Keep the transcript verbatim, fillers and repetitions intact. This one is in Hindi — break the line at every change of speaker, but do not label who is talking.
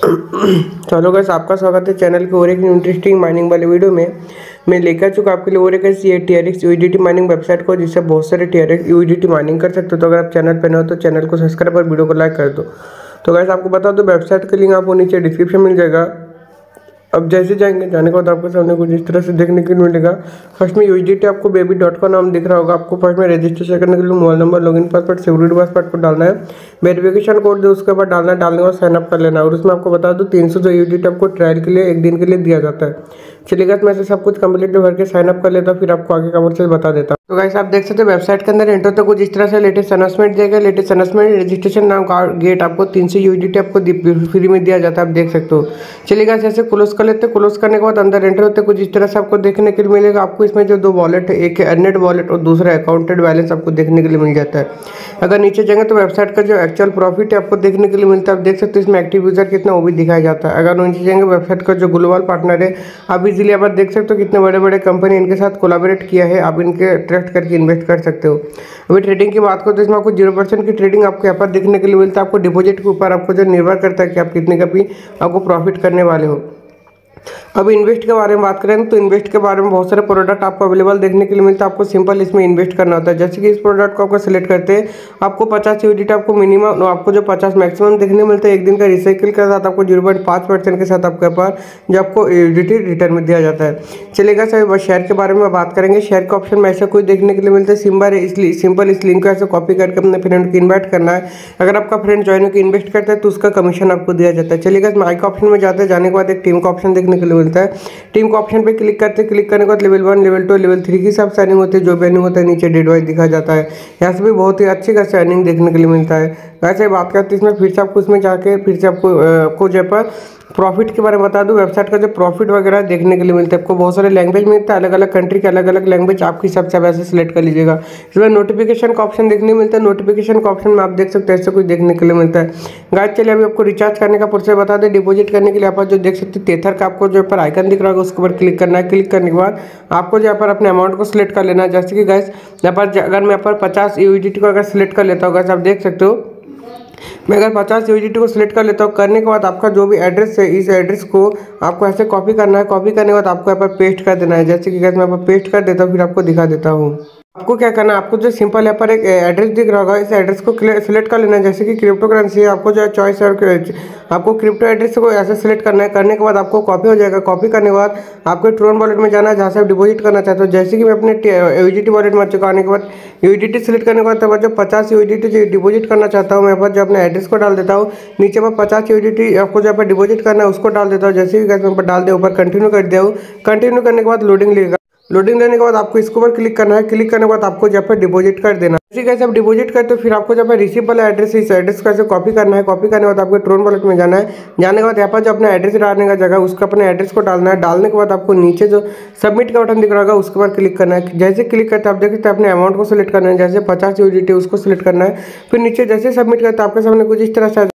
चलो गाइस, आपका स्वागत है चैनल के और एक इंटरेस्टिंग माइनिंग वाले वीडियो में। मैं लेकर चुका आपके लिए और एक ऐसी T R X UDT mining website को, जिससे बहुत सारे T R X UDT mining कर सकते हो। तो अगर आप चैनल पर नए हो तो चैनल को सब्सक्राइब और वीडियो को लाइक कर दो। तो गाइस, आपको बता दो वेबसाइट का लिंक आपको नीचे डिस्क्रिप्शन मिल जाएगा। अब जैसे जाएंगे, जाने के बाद आपको सामने कुछ इस तरह से देखने के लिए मिलेगा। फर्स्ट में यूजीटी आपको बेबी डॉट का नाम दिख रहा होगा। आपको फर्स्ट में रजिस्ट्रेशन करने के लिए mobile number, login password, security password को डालना है। वेरिफिकेशन कोड दो, उसके बाद डालना है। डालने के बाद साइन अप कर लेना है। और उसमें आपको बता दो तीन सौ जो यूजीटी आपको ट्रायल के लिए एक दिन के लिए दिया जाता है। चलिएगा, मैं से सब कुछ कंप्लीट भर के साइन अप कर लेता हूँ, फिर आपको आगे का प्रोसेस बता देता हूँ। तो गाइस, आप देख सकते हैं वेबसाइट के अंदर एंटर तो कुछ इस तरह से लेटेस्ट अनाउंसमेंट देगा। लेटेस्ट अनाउंसमेंट रजिस्ट्रेशन नाम का गेट आपको तीन सौ यूजीटी आपको फ्री में दिया जाता है, आप देख सकते हो। चलिएगा, जैसे क्लोज कर लेते हैं। क्लोज करने के बाद अंदर एंटर होते कुछ इस तरह से आपको देखने के लिए मिलेगा। आपको इसमें जो दो वॉलेट है, एक है अर्नेट वॉलेट और दूसरा अकाउंटेड बैलेंस आपको देखने के लिए मिल जाता है। अगर नीचे जाएंगे तो वेबसाइट का जो एक्चुअल प्रॉफिट है आपको देखने के लिए मिलता है, आप देख सकते हो। इसमें एक्टिव यूजर कितना वो भी दिखाया जाता है। अगर नीचे जाएंगे, वेबसाइट का जो ग्लोबल पार्टनर है, आप इजीली आप देख सकते हो कितने बड़े बड़े कंपनी इनके साथ कोलैबोरेट किया है। आप इनके ट्रस्ट करके इन्वेस्ट कर सकते हो। अभी ट्रेडिंग की बात करो तो इसमें आपको जीरो परसेंट की ट्रेडिंग आपको यहाँ पर देखने के लिए मिलता है। आपको डिपॉजिट के ऊपर आपको जो निर्भर करता है कि आप कितने का भी आपको प्रॉफिट करने वाले हो। अब इन्वेस्ट के बारे में बात करें तो इन्वेस्ट के बारे में बहुत सारे प्रोडक्ट आपको अवेलेबल देखने के लिए मिलता है। आपको सिंपल इसमें इन्वेस्ट करना होता है। जैसे कि इस प्रोडक्ट को आपको सिलेक्ट करते हैं, आपको पचास यूनिट आपको मिनिमम, आपको जो पचास मैक्सिमम देखने मिलता है। एक दिन का रिसाइकिल के साथ आपको जीरो पॉइंट पाँच परसेंट के साथ आपके पास जो आपको यूनिटी रिटर्न में दिया जाता है। चलेगा सर, शेयर के बारे में बात करेंगे। शेयर के ऑप्शन में ऐसा कोई देखने के लिए मिलता है। सिंपल इसलिए सिंपल इस लिंक को ऐसे कॉपी करके अपने फ्रेंड को इन्वाइट करना है। अगर आपका फ्रेंड ज्वाइन होकर इन्वेस्ट करता है तो उसका कमीशन आपको दिया जाता है। चलिएगा, माई का ऑप्शन में जाते हैं। जाने के बाद एक टीम का ऑप्शन देखने के लिए मिलता है। टीम का ऑप्शन पे क्लिक करते हैं। क्लिक करने के बाद level one, level two, level three की सब साइनिंग होती है। जो भी अर्निंग होता है नीचे डेट वाइज दिखा जाता है। यहाँ से भी बहुत ही अच्छी खासी अर्निंग देखने के लिए मिलता है। वैसे बात करते हैं इसमें, फिर से आपको इसमें जाके फिर से आपको आपको जो पर प्रॉफिट के बारे में बता दूं। वेबसाइट का जो प्रॉफिट वगैरह देखने के लिए मिलता है। आपको बहुत सारे लैंग्वेज मिलता है, अलग अलग कंट्री के अलग अलग लैंग्वेज आपकी सबसे वैसे सिलेक्ट कर लीजिएगा। इसमें नोटिफिकेशन का ऑप्शन देखने मिलता है। नोटिफिकेशन का ऑप्शन में आप देख सकते हैं ऐसे कुछ देखने के लिए मिलता है। गाइस, चलिए अभी आपको रिचार्ज करने का प्रोसेस बता दें। डिपॉजिट करने के लिए यहाँ पर जो देख सकते हैं तेथर का आपको जो पर आइकन दिख रहा होगा उसके ऊपर क्लिक करना है। क्लिक करने के बाद आपको यहाँ पर अपने अमाउंट को सिलेक्ट कर लेना है। जैसे कि गाइस, यहाँ पर अगर मैं यहाँ पर पचास यूजीटी को अगर सिलेक्ट कर लेता हूँ, गाइस आप देख सकते हो, मैं अगर पचास यूजीटी को सिलेक्ट कर लेता हूँ। करने के बाद आपका जो भी एड्रेस है, इस एड्रेस को आपको ऐसे कॉपी करना है। कॉपी करने के बाद आपको यहाँ पर पेस्ट कर देना है। जैसे कि मैं यहाँ पर पेस्ट कर देता हूँ, फिर आपको दिखा देता हूँ। आपको क्या करना है, आपको जो सिंपल यहाँ पर एक एड्रेस दिख रहा होगा, इस एड्रेस को सिलेक्ट कर लेना है। जैसे कि क्रिप्टो करेंसी है, आपको जो है चॉइस है, आपको क्रिप्टो एड्रेस को ऐसे सिलेक्ट करना है। करने के बाद आपको कॉपी हो जाएगा। कॉपी करने के बाद आपको ट्रोन वॉलेट में जाना है, जहाँ से आप डिपॉजिट करना चाहते हो। जैसे कि मैं अपने यूजीटी वॉलेट में चुका आने के बाद यूजीटी सिलेक्ट करने के बाद तब जो पचास यूजीटी जो डिपॉजिट करना चाहता हूँ, मैं पर जो अपने एड्रेस को डाल देता हूँ। नीचे पर पचास यूजीटी आपको जो पर डिपॉजिट करना है उसको डाल देता हूँ। जैसे कि मैं पर डाल दे, ऊपर कंटिन्यू कर दिया हूँ। कंटिन्यू करने के बाद लोडिंग लेगा। लोडिंग लेने के बाद आपको इसके ऊपर क्लिक करना है। क्लिक करने के बाद आपको जहाँ पर डिपॉजिट कर देना है। कैसे आप डिपॉजिट करते हो, फिर आपको जहाँ पर रिसीव वाला एड्रेस है, इस एड्रेस को ऐसे कॉपी करना है। कॉपी करने के बाद आपको ट्रोन वॉलेट में जाना है। जाने के बाद यहाँ पर जो अपना एड्रेस डालने का जगह, उसका अपने एड्रेस को डालना है। डालने के बाद आपको नीचे जो सबमिट का बटन दिख रहा होगा उसके ऊपर क्लिक करना है। जैसे क्लिक करते आप देख सकते हैं अपने अमाउंट को सिलेक्ट करना है। जैसे पचास यूजीटी उसको सिलेक्ट करना है। फिर नीचे जैसे सबमिट करते आपके सामने कुछ इस तरह से